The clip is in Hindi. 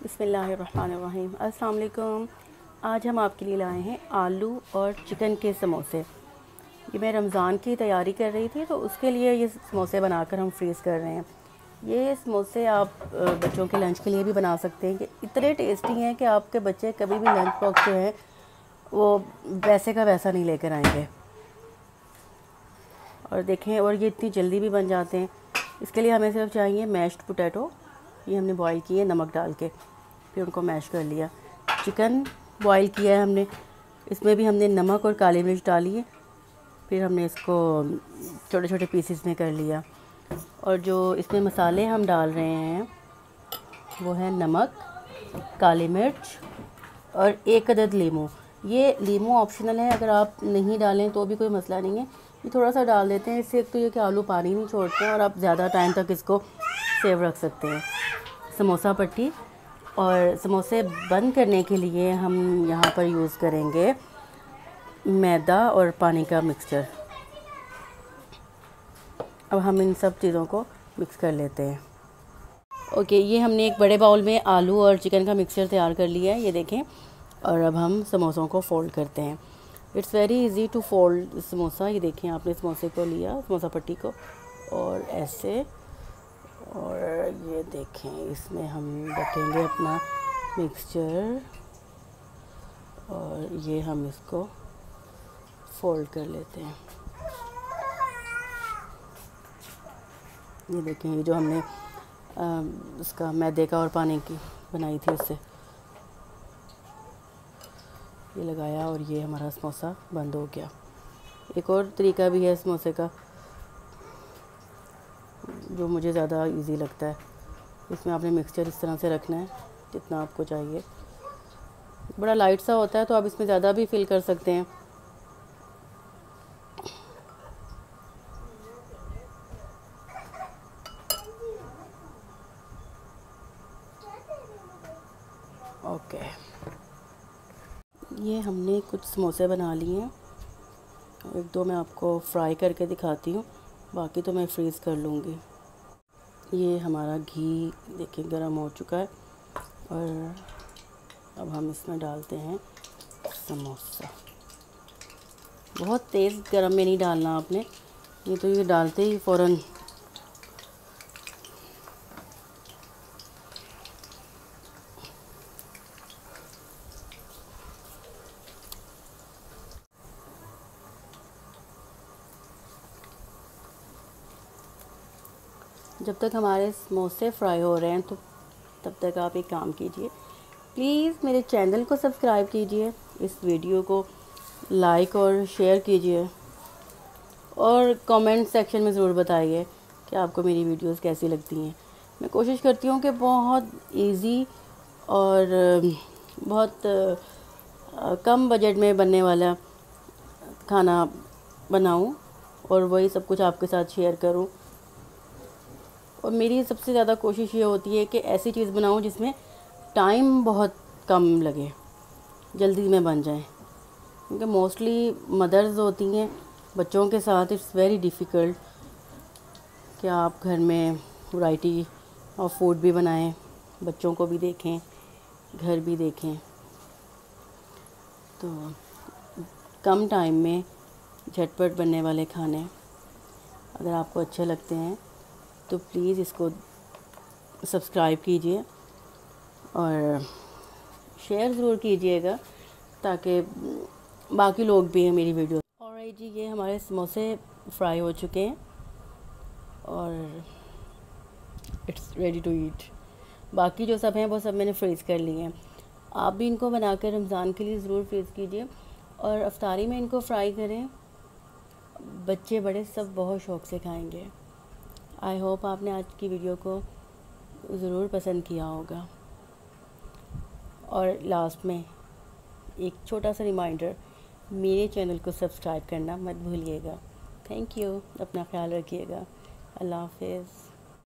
बिस्मिल्लाहिर्रहमानिर्रहीम। अस्सलाम वालेकुम। आज हम आपके लिए लाए हैं आलू और चिकन के समोसे। ये मैं रमज़ान की तैयारी कर रही थी तो उसके लिए ये समोसे बनाकर हम फ्रीज़ कर रहे हैं। ये समोसे आप बच्चों के लंच के लिए भी बना सकते हैं कि इतने टेस्टी हैं कि आपके बच्चे कभी भी लंच बॉक्स जो है वो वैसे का वैसा नहीं लेकर आएंगे। और देखें, और ये इतनी जल्दी भी बन जाते हैं। इसके लिए हमें सिर्फ चाहिए मैश्ड पोटैटो। ये हमने बॉईल किए नमक डाल के, फिर उनको मैश कर लिया। चिकन बॉईल किया है हमने, इसमें भी हमने नमक और काली मिर्च डाली है। फिर हमने इसको छोटे छोटे पीसेस में कर लिया। और जो इसमें मसाले हम डाल रहे हैं वो है नमक, काली मिर्च और 1 अदद लीमू। ये लीमू ऑप्शनल है, अगर आप नहीं डालें तो भी कोई मसला नहीं है। ये थोड़ा सा डाल देते हैं, इससे एक तो ये कि आलू पानी नहीं छोड़ते हैं और आप ज़्यादा टाइम तक इसको सेव रख सकते हैं। समोसा पट्टी और समोसे बंद करने के लिए हम यहाँ पर यूज़ करेंगे मैदा और पानी का मिक्सचर। अब हम इन सब चीज़ों को मिक्स कर लेते हैं। ओके, ये हमने एक बड़े बाउल में आलू और चिकन का मिक्सचर तैयार कर लिया है, ये देखें। और अब हम समोसों को फ़ोल्ड करते हैं। It's very easy to fold samosa. ये देखें, आपने समोसे को लिया, समोसा पट्टी को, और ऐसे, और ये देखें इसमें हम रखेंगे अपना मिक्सचर और ये हम इसको फोल्ड कर लेते हैं। ये देखें, ये जो हमने उसका मैदे का और पानी की बनाई थी उससे ये लगाया और ये हमारा समोसा बंद हो गया। एक और तरीका भी है समोसे का जो मुझे ज़्यादा इजी लगता है। इसमें आपने मिक्सचर इस तरह से रखना है जितना आपको चाहिए। बड़ा लाइट सा होता है तो आप इसमें ज़्यादा भी फिल कर सकते हैं। ओके, ये हमने कुछ समोसे बना लिए हैं। एक दो मैं आपको फ्राई करके दिखाती हूँ, बाकी तो मैं फ्रीज़ कर लूँगी। ये हमारा घी देखिए गर्म हो चुका है और अब हम इसमें डालते हैं समोसा। बहुत तेज़ गर्म में नहीं डालना आपने, ये तो ये डालते ही फ़ौरन जब तक हमारे समोसे फ्राई हो रहे हैं तो तब तक आप एक काम कीजिए, प्लीज़ मेरे चैनल को सब्सक्राइब कीजिए, इस वीडियो को लाइक और शेयर कीजिए और कमेंट सेक्शन में ज़रूर बताइए कि आपको मेरी वीडियोस कैसी लगती हैं। मैं कोशिश करती हूँ कि बहुत इजी और बहुत कम बजट में बनने वाला खाना बनाऊँ और वही सब कुछ आपके साथ शेयर करूँ। और मेरी सबसे ज़्यादा कोशिश ये होती है कि ऐसी चीज़ बनाऊँ जिसमें टाइम बहुत कम लगे, जल्दी में बन जाए। क्योंकि मोस्टली मदर्स होती हैं बच्चों के साथ, इट्स वेरी डिफ़िकल्ट कि आप घर में वैरायटी ऑफ फूड भी बनाएं, बच्चों को भी देखें, घर भी देखें। तो कम टाइम में झटपट बनने वाले खाने अगर आपको अच्छे लगते हैं तो प्लीज़ इसको सब्सक्राइब कीजिए और शेयर ज़रूर कीजिएगा ताकि बाकी लोग भी हैं मेरी वीडियो। ऑलराइट जी, ये हमारे समोसे फ्राई हो चुके हैं और इट्स रेडी टू ईट। बाकी जो सब हैं वो सब मैंने फ्रीज़ कर लिए हैं। आप भी इनको बनाकर रमज़ान के लिए ज़रूर फ्रीज़ कीजिए और अफ्तारी में इनको फ्राई करें। बच्चे बड़े सब बहुत शौक़ से खाएंगे। आई होप आपने आज की वीडियो को ज़रूर पसंद किया होगा। और लास्ट में एक छोटा सा रिमाइंडर, मेरे चैनल को सब्सक्राइब करना मत भूलिएगा। थैंक यू, अपना ख्याल रखिएगा। अल्लाह हाफ़िज़।